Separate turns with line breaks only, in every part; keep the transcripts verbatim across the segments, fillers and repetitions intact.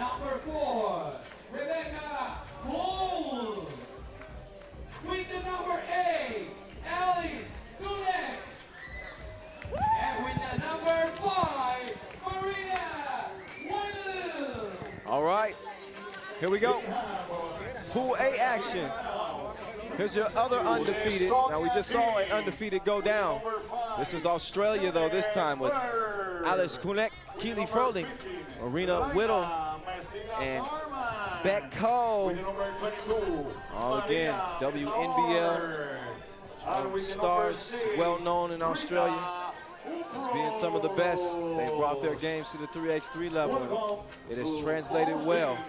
number four, Rebecca Cole. With the number eight, Alice Gulek. And with the number five, Maria Waddell.
All right, here we go. Pool A action. Here's your other undefeated. Now, we just saw an undefeated go down. This is Australia, though, this time with Alice Kunek, Keely Froling, Marina Whittle, and Beck Cole. All again, W N B L stars, well known in Australia, as being some of the best. They brought their games to the three by three level, and it has translated well.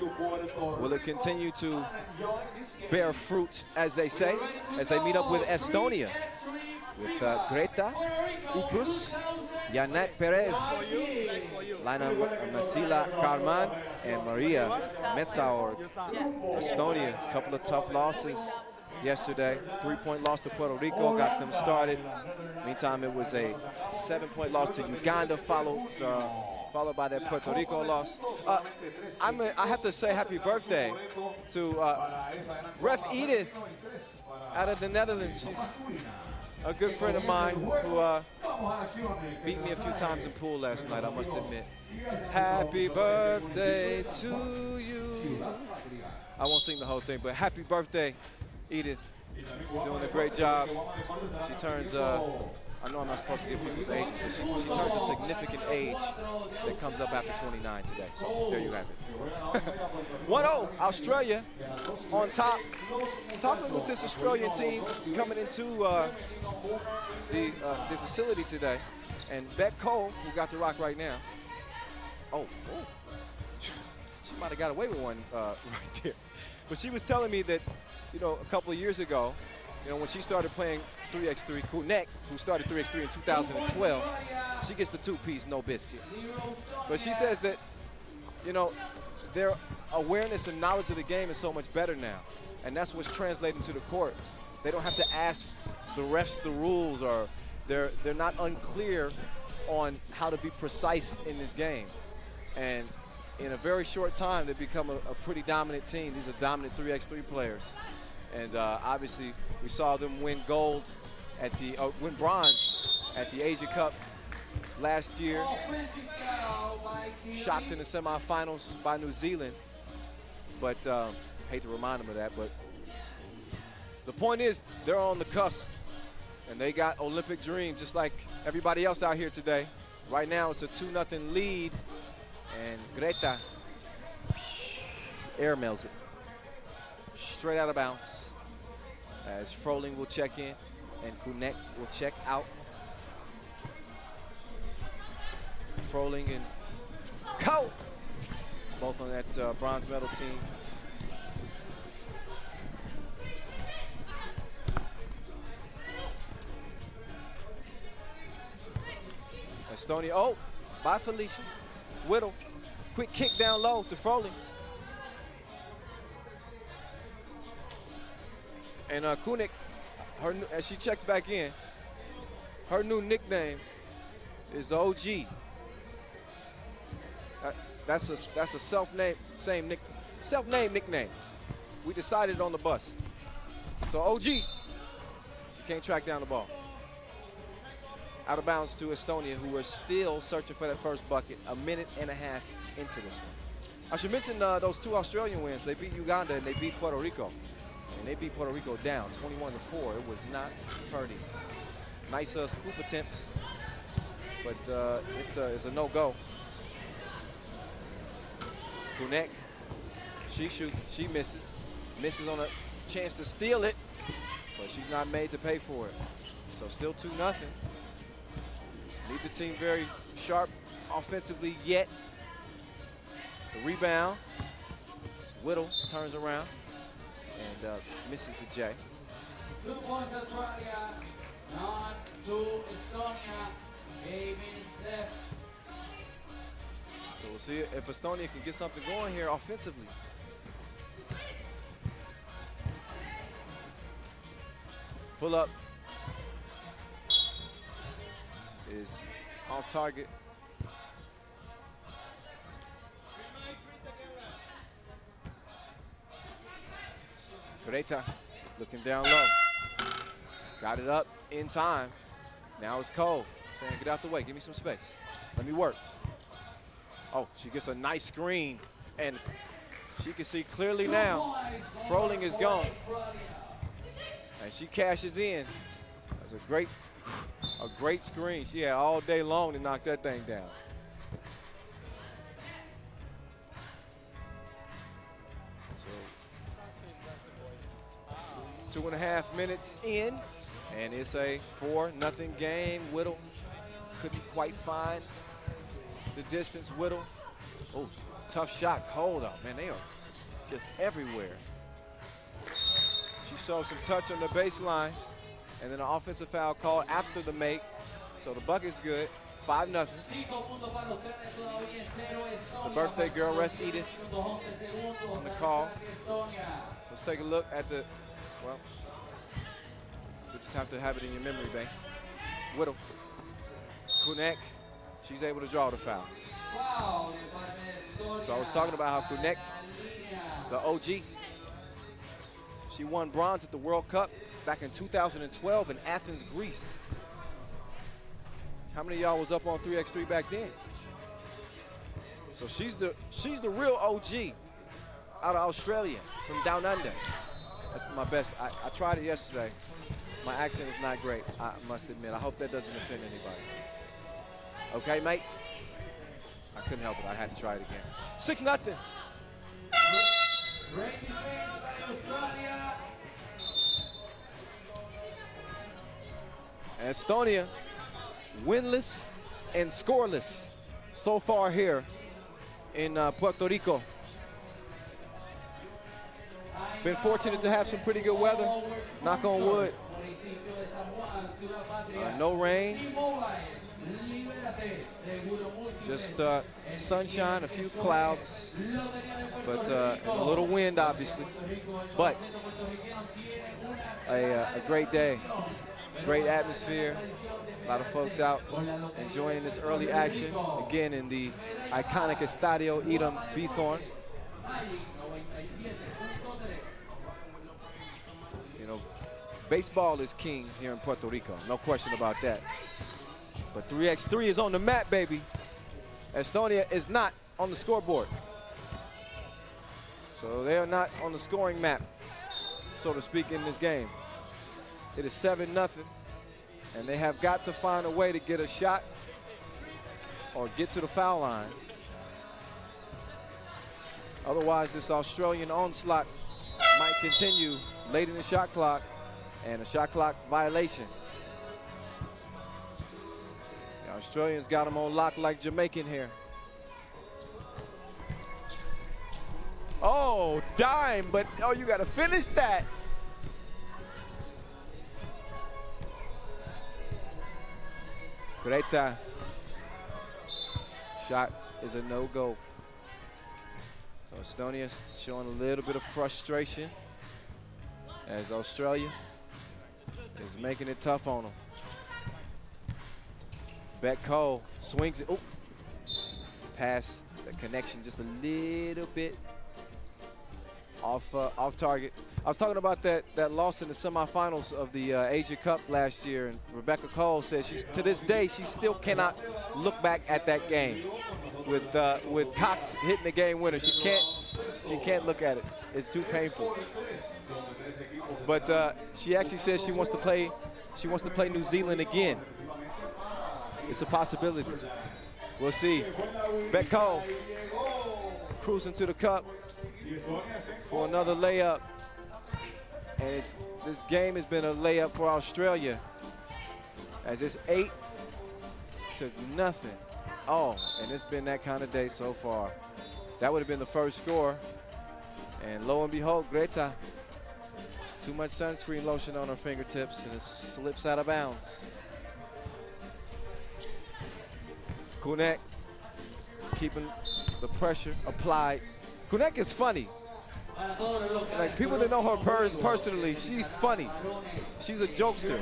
Will it continue to bear fruit, as they say, as they meet up with Estonia, with uh, Greta Upus, Janet Perez, Lina Masila Karman, and Maria Metzaur. Estonia, a couple of tough losses yesterday. Three-point loss to Puerto Rico got them started. Meantime, it was a seven-point loss to Uganda, followed uh, followed by that Puerto Rico loss. Uh, I'm a, I have to say happy birthday to uh, Ref Edith out of the Netherlands. She's a good friend of mine who uh, beat me a few times in pool last night, I must admit. Happy birthday to you. I won't sing the whole thing, but happy birthday, Edith. You're doing a great job. She turns, uh, I know I'm not supposed to give people's ages, but she, she turns a significant age that comes up after twenty-nine today. So there you have it. one oh, Australia on top. Talking with this Australian team coming into uh, the, uh, the facility today. And Beck Cole, who got the rock right now. Oh, oh. She might have got away with one uh, right there. But she was telling me that, you know, a couple of years ago, you know, when she started playing three by three, Kunek, who started three by three in two thousand twelve, she gets the two-piece, no biscuit. But she says that, you know, their awareness and knowledge of the game is so much better now. And that's what's translating to the court. They don't have to ask the refs the rules, or they're, they're not unclear on how to be precise in this game. And in a very short time, they've become a, a pretty dominant team. These are dominant three by three players. And uh, obviously, we saw them win gold at the, uh, win bronze at the Asia Cup last year. Shocked in the semifinals by New Zealand. But um, hate to remind them of that, but the point is they're on the cusp. And they got Olympic dream, just like everybody else out here today. Right now, it's a two nothing lead. And Greta air mails it straight out of bounds, as Froling will check in and Kunek will check out. Froling and Cole, both on that uh, bronze medal team. Estonia, oh, by Felicia. Whittle, quick kick down low to Froling. And uh, Kunek, her, as she checks back in, her new nickname is the O G. Uh, that's a that's a self-name same nick self-named nickname. We decided on the bus. So O G, she can't track down the ball. Out of bounds to Estonia, who are still searching for that first bucket a minute and a half into this one. I should mention uh, those two Australian wins. They beat Uganda and they beat Puerto Rico. And they beat Puerto Rico down twenty-one to four. It was not pretty. Nice uh, scoop attempt, but uh, it's, uh, it's a no-go. Kunek, she shoots, she misses. Misses on a chance to steal it, but she's not made to pay for it. So still two nothing. Need the team very sharp offensively yet. The rebound. Whittle turns around and uh, misses the J.
Two points Australia, none to Estonia, eight minutes left.
So we'll see if Estonia can get something going here offensively. Pull up is off target. Greta looking down low. Got it up in time. Now it's Cole saying, get out the way, give me some space. Let me work. Oh, she gets a nice screen, and she can see clearly now Froling is gone. And she cashes in. That's a great, a great screen. She had all day long to knock that thing down. So, two and a half minutes in, and it's a four nothing game. Whittle couldn't quite find the distance. Whittle, oh, tough shot. Cole, though, man, they are just everywhere. She showed some touch on the baseline, and then an offensive foul called after the make. So the bucket's good, five nothing. The birthday girl, Rest Edith, on the call. So let's take a look at the, well, you just have to have it in your memory bank. Whittle, Kunek, she's able to draw the foul. So I was talking about how Kunek, the O G, she won bronze at the World Cup back in two thousand twelve in Athens, Greece. How many of y'all was up on three by three back then? So she's the she's the real O G out of Australia, from down under. That's my best. I, I tried it yesterday. My accent is not great, I must admit. I hope that doesn't offend anybody. Okay, mate? I couldn't help it. I had to try it again. Six nothing. Estonia winless and scoreless so far here in uh, Puerto Rico. Been fortunate to have some pretty good weather, knock on wood. Uh, no rain, just uh, sunshine, a few clouds, but uh, and a little wind, obviously. But a, uh, a great day, great atmosphere. A lot of folks out enjoying this early action, again in the iconic Estadio Edom Bithorn. You know, baseball is king here in Puerto Rico, no question about that. But three by three is on the map, baby. Estonia is not on the scoreboard. So they are not on the scoring map, so to speak, in this game. It is seven nothing. And they have got to find a way to get a shot or get to the foul line. Otherwise, this Australian onslaught might continue late in the shot clock, and a shot clock violation. The Australians got them on lock like Jamaican here. Oh, dime, but oh, you got to finish that. Greta. Shot is a no-go. So Estonia showing a little bit of frustration as Australia is making it tough on them. Beck Cole swings it. Oh, pass the connection just a little bit off uh, off target. I was talking about that that loss in the semifinals of the uh, Asia Cup last year, and Rebecca Cole says she's to this day she still cannot look back at that game with uh, with Cox hitting the game winner. She can't she can't look at it. It's too painful. But uh, she actually says she wants to play she wants to play New Zealand again. It's a possibility. We'll see. Beck Cole cruising to the cup for another layup. And it's, this game has been a layup for Australia as it's eight to nothing. Oh, and it's been that kind of day so far. That would have been the first score. And lo and behold, Greta, too much sunscreen lotion on her fingertips, and it slips out of bounds. Kunek keeping the pressure applied. Kunek is funny. Like, people that know her pers personally, she's funny. She's a jokester.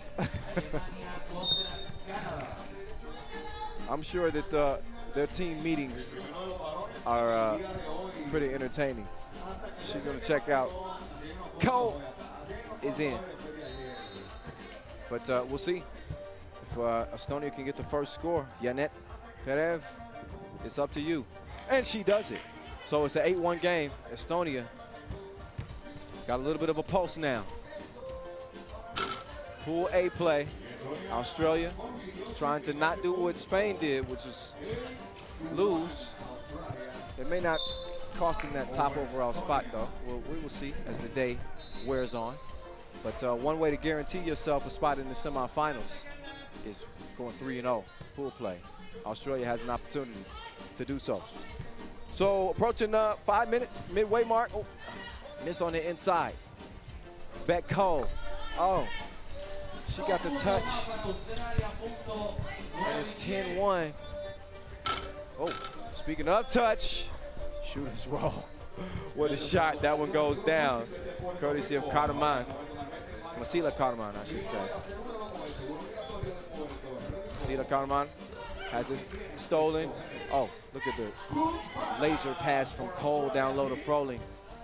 I'm sure that uh, their team meetings are uh, pretty entertaining. She's going to check out Cole is in. But uh, we'll see if uh, Estonia can get the first score. Janette Perev, it's up to you. And she does it. So it's an eight one game. Estonia got a little bit of a pulse now. Pool A play. Australia trying to not do what Spain did, which is lose. It may not cost them that top overall spot, though. We'll, we will see as the day wears on. But uh, one way to guarantee yourself a spot in the semifinals is going three and oh pool play. Australia has an opportunity to do so. So approaching uh, five minutes, midway mark. Oh, miss on the inside. Beck Cole. Oh, she got the touch. And it's ten one. Oh, speaking of touch, shooter's roll. What a shot. That one goes down. Courtesy of Karaman. Masila Karaman, I should say. Masila Karaman has it stolen. Oh, look at the laser pass from Cole down low to Froling.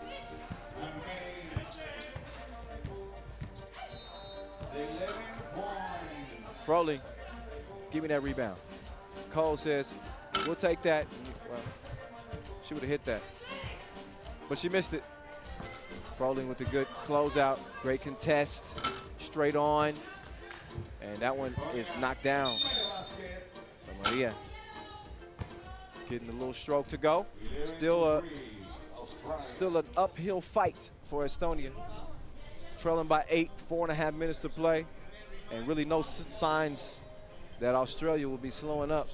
Froling, give me that rebound. Cole says, we'll take that. Well, she would have hit that. But she missed it. Froling with a good closeout. Great contest. Straight on. And that one is knocked down. So Maria getting a little stroke to go. Still, a, still an uphill fight for Estonia. Trailing by eight, four and a half minutes to play. And really no signs that Australia will be slowing up.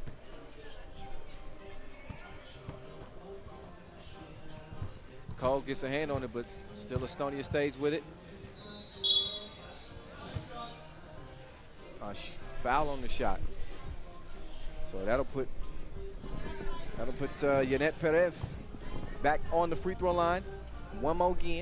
Cole gets a hand on it, but still Estonia stays with it. Uh, foul on the shot. So that'll put that'll put uh, Janette Perev back on the free throw line. One more again.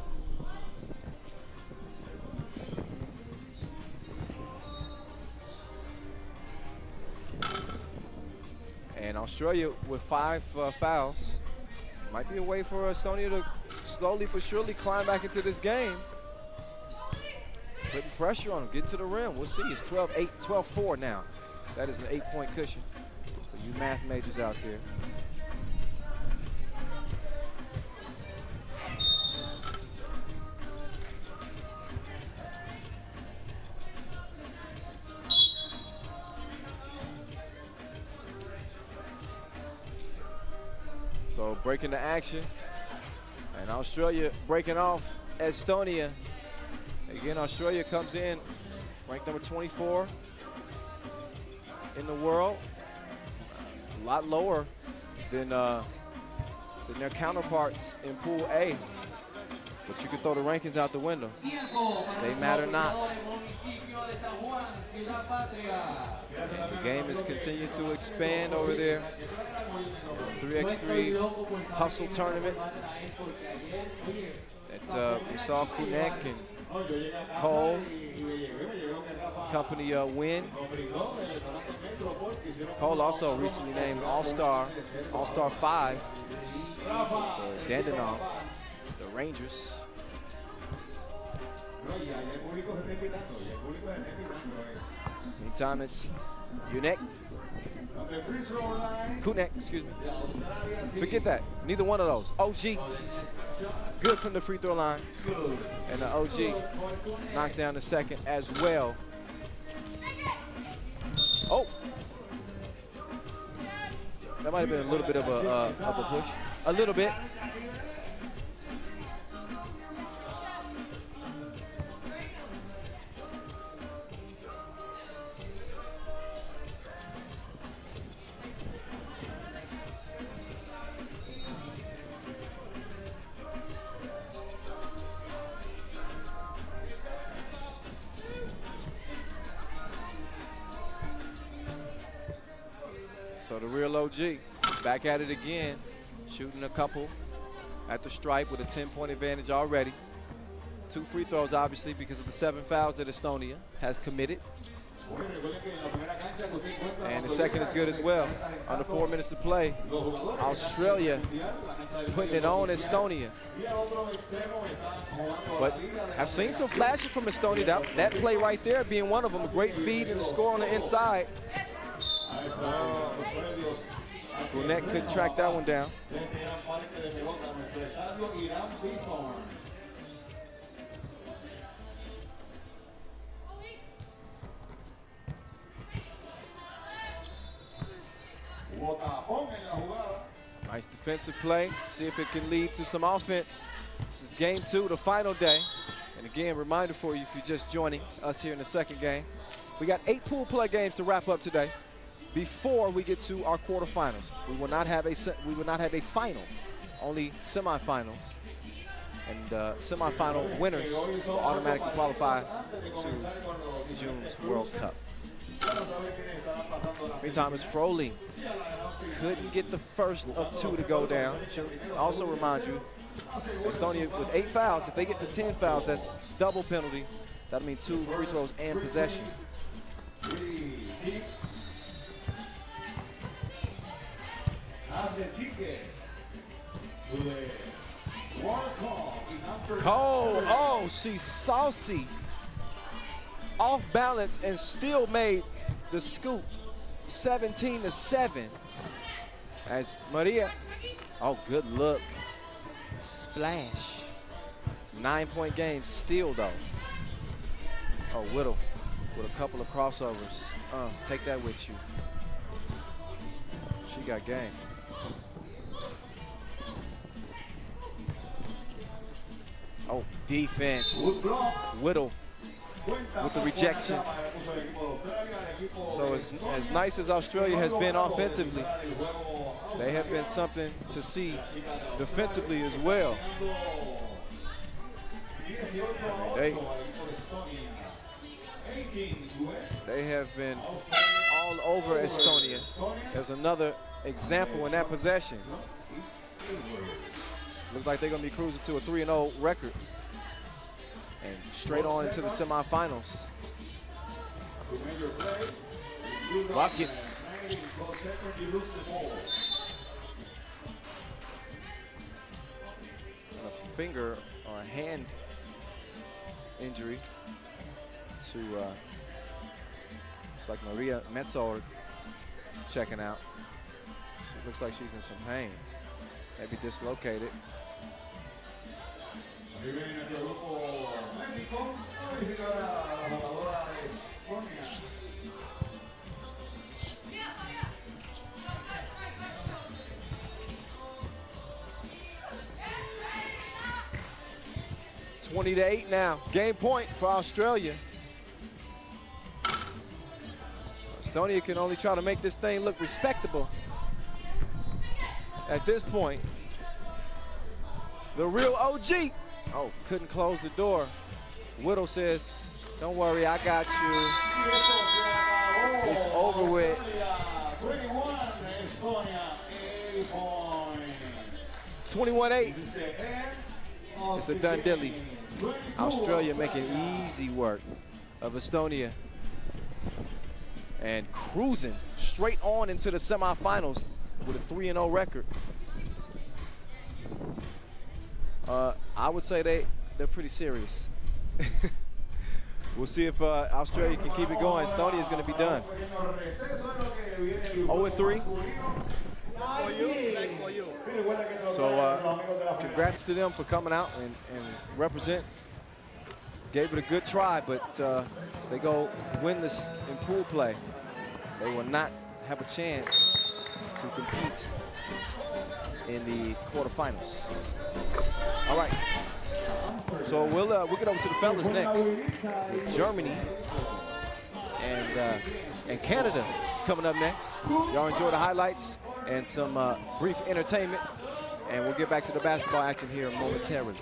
And Australia with five uh, fouls. Might be a way for Estonia to slowly but surely climb back into this game. It's putting pressure on them, get to the rim. We'll see. It's twelve eight, twelve four now. That is an eight-point cushion for you math majors out there. So breaking the action, and Australia breaking off Estonia. Again, Australia comes in ranked number twenty-four in the world, a lot lower than, uh, than their counterparts in Pool A. But you can throw the rankings out the window. They matter not. The game has continued to expand over there. three by three hustle tournament that uh, we saw Kunek and Cole company uh, win. Cole also recently named All-Star, All-Star five for Dandenong, the Rangers. Meantime, it's Unek. Kunek, excuse me. Forget that. Neither one of those. O G, good from the free throw line. And the O G knocks down the second as well. Oh. That might have been a little bit of a, uh, of a push. A little bit. So the real O G back at it again, shooting a couple at the stripe with a ten-point advantage already. Two free throws, obviously, because of the seven fouls that Estonia has committed. And And the second is good as well. Under four minutes to play. Australia putting it on Estonia. But I've seen some flashes from Estonia. That, that play right there being one of them. A great feed and the score on the inside. Uh, Gwinnett couldn't track that one down. Nice defensive play. See if it can lead to some offense. This is game two, the final day. And again, reminder for you if you're just joining us here in the second game. We got eight pool play games to wrap up today before we get to our quarterfinals. We will not have a we will not have a final, only semifinal. And uh, semifinal winners will automatically qualify to June's World Cup. Meantime, it's Froley. Couldn't get the first of two to go down. Should also remind you, Estonia with eight fouls, if they get to ten fouls, that's double penalty. That'll mean two free throws and possession. Cole, oh, she's saucy. Off balance and still made the scoop. seventeen to seven. As Maria, oh, good look. Splash. Nine-point game still, though. Oh, Whittle with a couple of crossovers. Uh, take that with you. She got game. Oh, defense. Whittle with the rejection. So as, as nice as Australia has been offensively, they have been something to see defensively as well. They, they have been all over Estonia. There's another example in that possession. Looks like they're going to be cruising to a three and oh record. And straight on into the semifinals. Buckets. A finger or a hand injury to, uh, looks like Maria Metzold checking out. She looks like she's in some pain. Maybe dislocated. twenty to eight now. Game point for Australia. Estonia can only try to make this thing look respectable. At this point, the real O G. Oh, couldn't close the door. Whittle says, don't worry, I got you. It's over with. twenty-one eight. It's a done dilly. Australia making easy work of Estonia and cruising straight on into the semifinals with a three and oh record. Uh, I would say they, they're pretty serious. We'll see if uh, Australia can keep it going. Estonia is going to be done. oh and three. So uh, congrats to them for coming out and, and represent. Gave it a good try, but uh, as they go winless in pool play, they will not have a chance to compete in the quarterfinals. All right. So we'll uh, we'll get over to the fellas next. With Germany and uh, and Canada coming up next. Y'all enjoy the highlights and some uh, brief entertainment, and we'll get back to the basketball action here momentarily.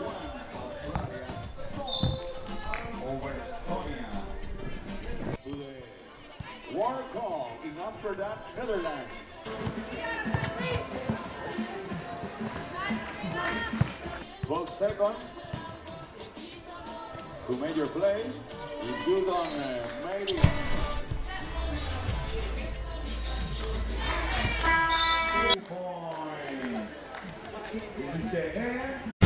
War call in Amsterdam, Netherlands. Twelve seconds to make your play. If you don't uh, make it, Mister Air.